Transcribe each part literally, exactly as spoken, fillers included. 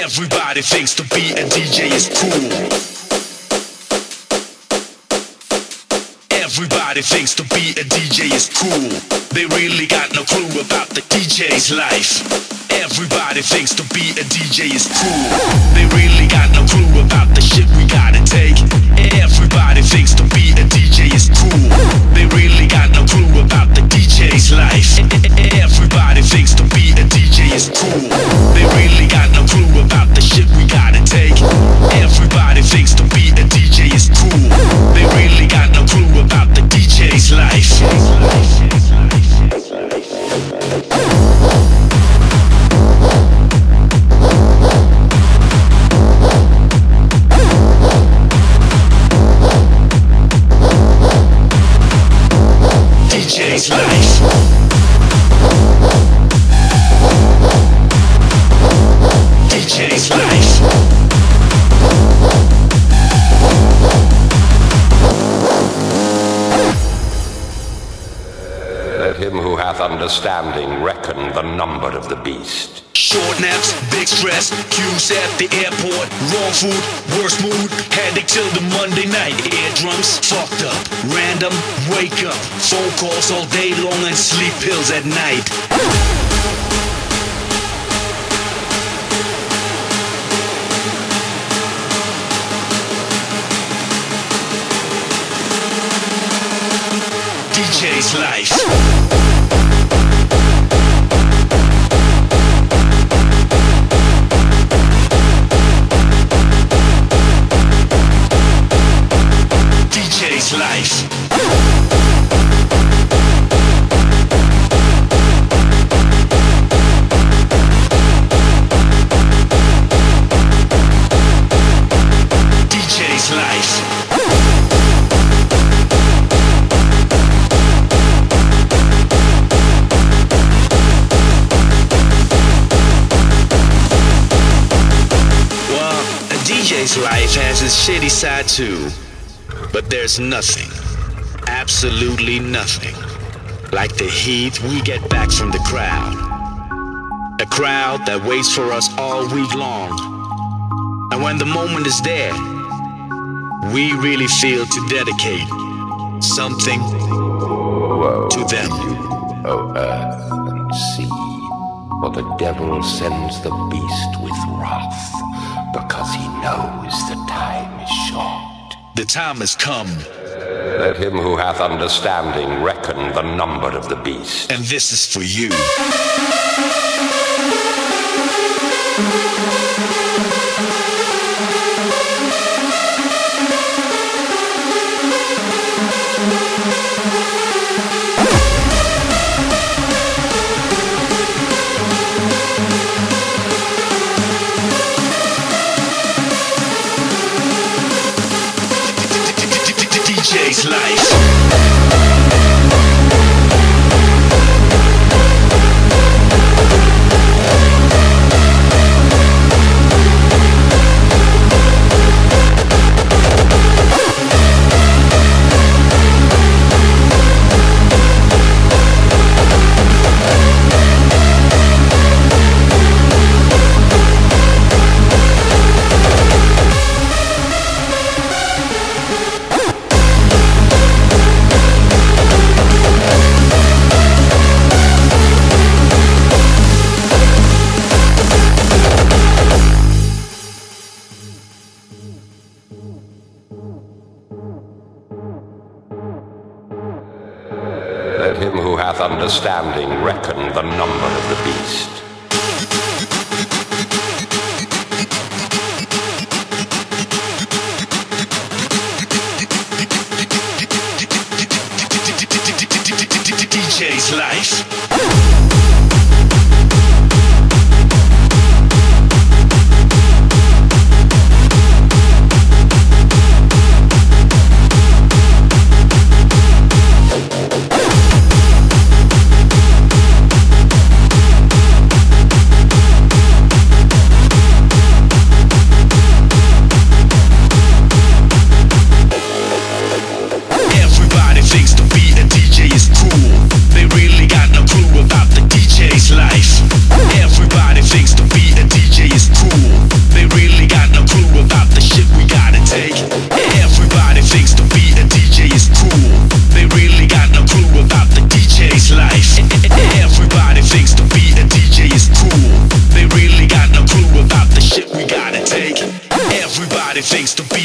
Everybody thinks to be a D J is cool. Everybody thinks to be a D J is cool. They really got no clue about the D J's life. Everybody thinks to be a D J is cool. They really got no clue about the shit we gotta take. Everybody thinks to be a D J is cool. They really got no clue about the D J's life. Everybody thinks to be a D J is cool. They really got no clue about the shit we gotta take. Everybody thinks to be a D J is cool. They really got no clue about the D J's life. D J's life. D J's life. Let him who hath understanding reckon the number of the beast. Short naps, big stress, queues at the airport, wrong food, worst mood, headache till the Monday night. Eardrums fucked up, random, wake up, phone calls all day long and sleep pills at night. D J's life. Life. D J's life. Well, a D J's life has its shitty side too. But there's nothing, absolutely nothing, like the heat we get back from the crowd. A crowd that waits for us all week long. And when the moment is there, we really feel to dedicate something Woe to them. you, O earth and sea, for the devil sends the beast with wrath, because he knows the time is short. The time has come. Let him who hath understanding reckon the number of the beast. And this is for you. D J's life. Let him who hath understanding reckon the number of the beast. D J's life. Everybody thinks to be a D J is cool.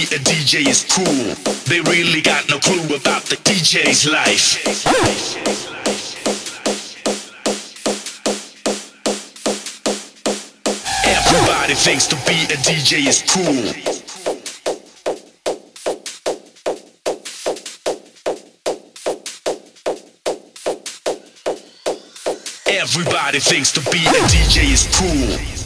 a D J is cool. They really got no clue about the D J's life. Everybody thinks to be a D J is cool. Everybody thinks to be a D J is cool.